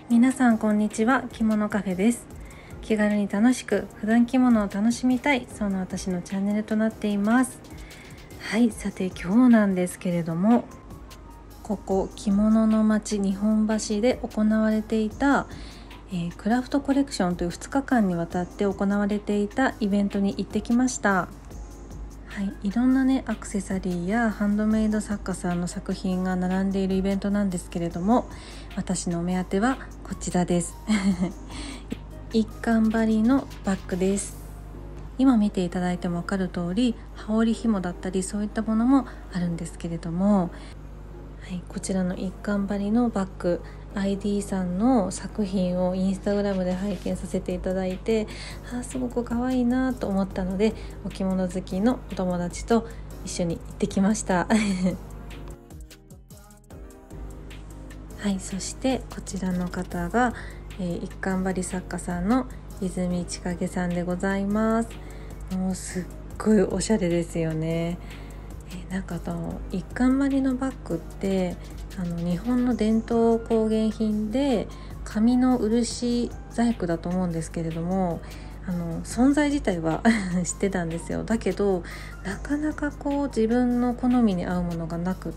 皆さんこんにちは。着物カフェです。気軽に楽しく普段着物を楽しみたい、そんな私のチャンネルとなっています。はい、さて今日なんですけれども、ここ着物の街日本橋で行われていた、クラフトコレクションという2日間にわたって行われていたイベントに行ってきました。はい、いろんなねアクセサリーやハンドメイド作家さんの作品が並んでいるイベントなんですけれども、私のお目当てはこちらです一貫張りのバッグです。今見ていただいても分かる通り、羽織紐だったりそういったものもあるんですけれども、はい、こちらの一貫張りのバッグ、ID さんの作品をインスタグラムで拝見させていただいて、すごく可愛いなと思ったので、お着物好きのお友達と一緒に行ってきましたはい、そしてこちらの方が、一貫張り作家さんの泉千景さんでございます。もうすっごいおしゃれですよね。なんか一貫張りのバッグって日本の伝統工芸品で紙の漆細工だと思うんですけれども、存在自体は知ってたんですよ。だけどなかなか自分の好みに合うものがなくって、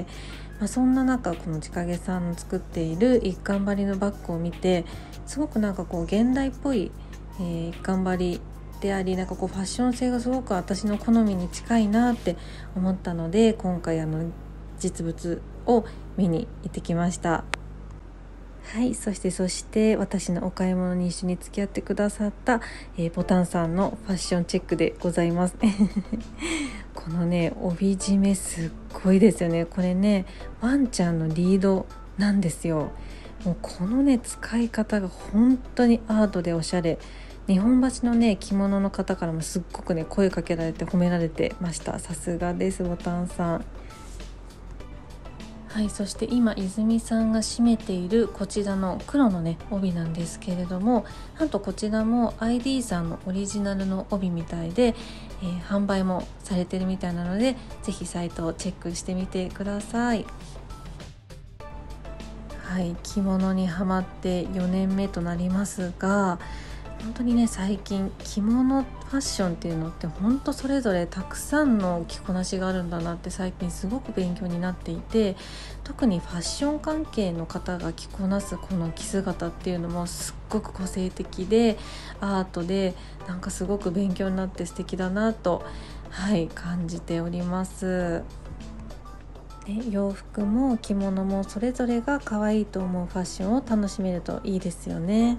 そんな中この千景さんの作っている一貫張りのバッグを見て、すごく現代っぽい、一貫張りであり、ファッション性がすごく私の好みに近いなって思ったので、今回実物を見に行ってきました。はい、そして私のお買い物に一緒に付き合ってくださった、ボタンさんのファッションチェックでございますこのね帯締めすっごいですよね。これねワンちゃんのリードなんですよ。もうこのね使い方が本当にアートでおしゃれ。日本橋のね着物の方からもすっごくね声かけられて褒められてました。さすがですボタンさん。はい、そして今泉さんが締めているこちらの黒のね帯なんですけれども、なんとこちらも ID さんのオリジナルの帯みたいで、販売もされてるみたいなので、ぜひサイトをチェックしてみてください。はい、着物にハマって4年目となりますが、本当にね最近着物ファッションっていうのって本当それぞれたくさんの着こなしがあるんだなって最近すごく勉強になっていて、特にファッション関係の方が着こなすこの着姿っていうのもすっごく個性的でアートで、すごく勉強になって素敵だなと、感じております。洋服も着物もそれぞれが可愛いと思うファッションを楽しめるといいですよね。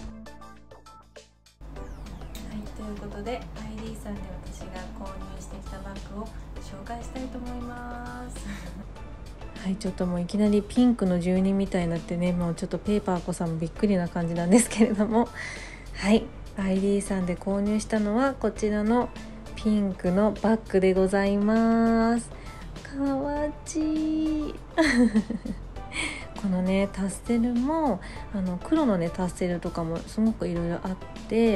ということで ID さんで私が購入してきたバッグを紹介したいと思いますはい、ちょっともういきなりピンクの住人みたいになってね、もうちょっとペーパー子さんもびっくりな感じなんですけれども、はい、ID さんで購入したのはこちらのピンクのバッグでございます。かわちいこのねタッセルも黒のねタッセルとかもすごくいろいろあって、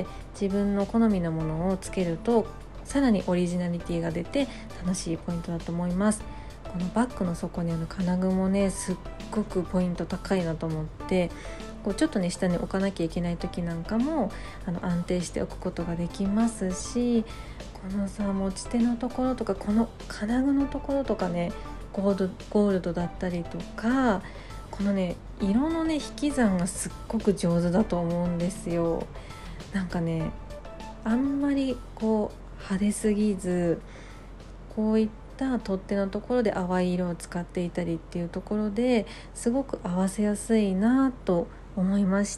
自分の好みのものをつけるとさらにオリジナリティが出て楽しいポイントだと思います。このバッグの底にある金具もねすっごくポイント高いなと思って、ちょっとね下に置かなきゃいけない時なんかも安定しておくことができますし、この持ち手のところとかこの金具のところとかねゴールドだったりとか、このね色のね引き算がすっごく上手だと思うんですよ。あんまり派手すぎず、こういった取っ手のところで淡い色を使っていたりっていうところですごく合わせやすいなと思いました。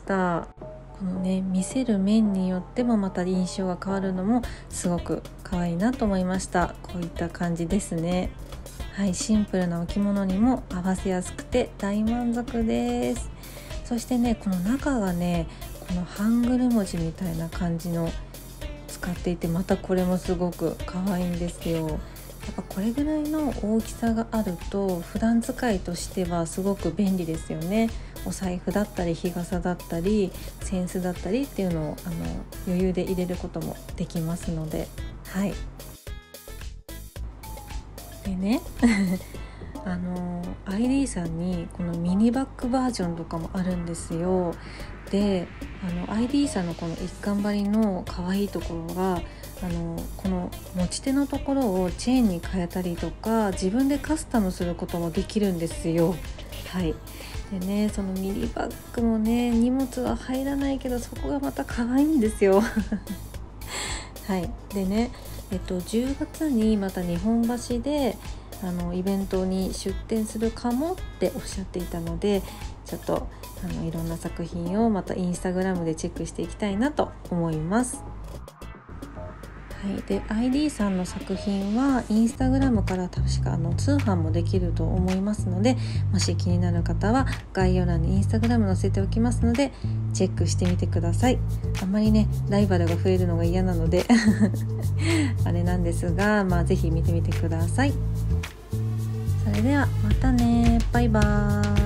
このね見せる面によってもまた印象が変わるのもすごく可愛いなと思いました。こういった感じですね。はい、シンプルなお着物にも合わせやすくて大満足です。そしてねこの中がねこのハングル文字みたいな感じの使っていて、またこれもすごく可愛いんですよ。やっぱこれぐらいの大きさがあると普段使いとしてはすごく便利ですよね。お財布だったり日傘だったり扇子だったりっていうのを余裕で入れることもできますので、はい。でね ID さんにこのミニバッグバージョンとかもあるんですよ。でID さんのこの一貫張りの可愛いところがこの持ち手のところをチェーンに変えたりとか自分でカスタムすることもできるんですよ。はい。でね、そのミニバッグもね、荷物は入らないけどそこがまた可愛いんですよはい。でね、10月にまた日本橋でイベントに出展するかもっておっしゃっていたので、ちょっといろんな作品をまたインスタグラムでチェックしていきたいなと思います。はい、で ID さんの作品はインスタグラムから確か通販もできると思いますので、もし気になる方は概要欄にインスタグラム載せておきますのでチェックしてみてください。あんまりねライバルが増えるのが嫌なのであれなんですが、ぜひ見てみてください。それではまたね、バイバーイ。